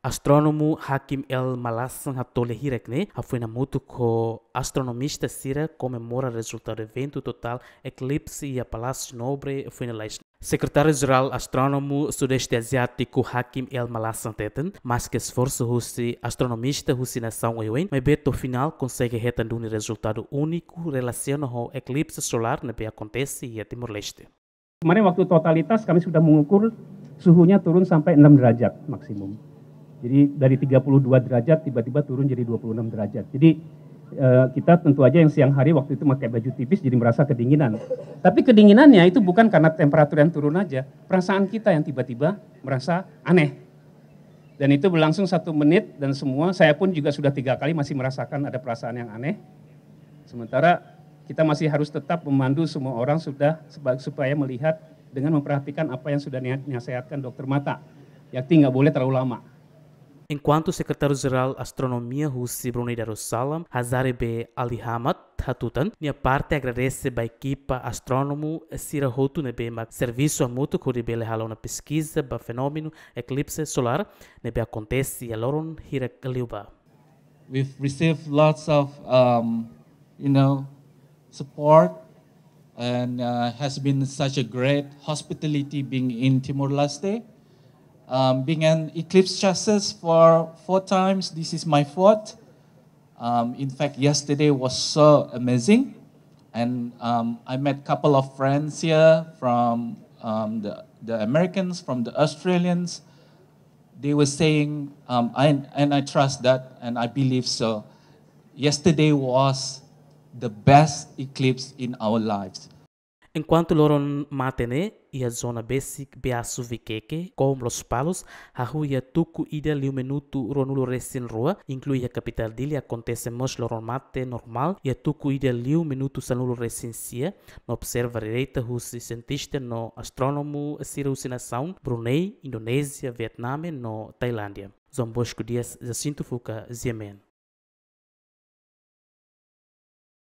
Austrónomu Hakim El Malasan hatole hirekne, foi na mutu ko astronomista sira comemora resultado do evento total Eclipse e a Palácio Nobre foi na leste. Secretário-Geral Austrónomu Sudeste Asiático Hakim El Malasan teten, mas que esforço husi astronomista husi nação Ewen, mas beto final consegue retando um resultado único relacionado ao eclipse solar que acontece em Timor-Leste. Kemarin waktu totalitas kami sudah mengukur suhunya turun sampai 6 derajat maksimum. Jadi dari 32 derajat tiba-tiba turun jadi 26 derajat. Jadi kita tentu aja yang siang hari waktu itu pakai baju tipis jadi merasa kedinginan. Tapi kedinginannya itu bukan karena temperatur yang turun aja, perasaan kita yang tiba-tiba merasa aneh. Dan itu berlangsung 1 menit dan semua, saya pun juga sudah 3 kali masih merasakan ada perasaan yang aneh. Sementara kita masih harus tetap memandu semua orang supaya melihat dengan memperhatikan apa yang sudah dinasihatkan dokter mata. Yakni nggak boleh terlalu lama. Enquanto o secretário-geral Astronomia Russi Brunei Darussalam, Hazarebe Ali Hamad Hatutan, minha parte agradece a equipa Austrónomu sira hotu nebe mag serviço a mútuo que ribele halou na pesquisa ba fenômeno Eclipse Solar nebe acontece a loron hira liuba. We've received lots of support and has been such a great hospitality being in Timor-Leste. Being an eclipse chassis for 4 times, this is my 4th. In fact, yesterday was so amazing. And I met a couple of friends here from the Americans, from the Australians. They were saying, and I trust that, and I believe so. Yesterday was the best eclipse in our lives. Enquanto loron matene e a zona basic beaço vikeke com los palos, a rua tuku ida liu minuto ronulo resin rua, inclui a capital dele acontece mos loron mate normal e a tuku ida liu minuto sanulo resin sia, no observa direita husi cientista no astrónomo sira nação Brunei, Indonésia, Vietnã no Tailândia. Zombosco Dias Jacinto Fuca, Ziemen.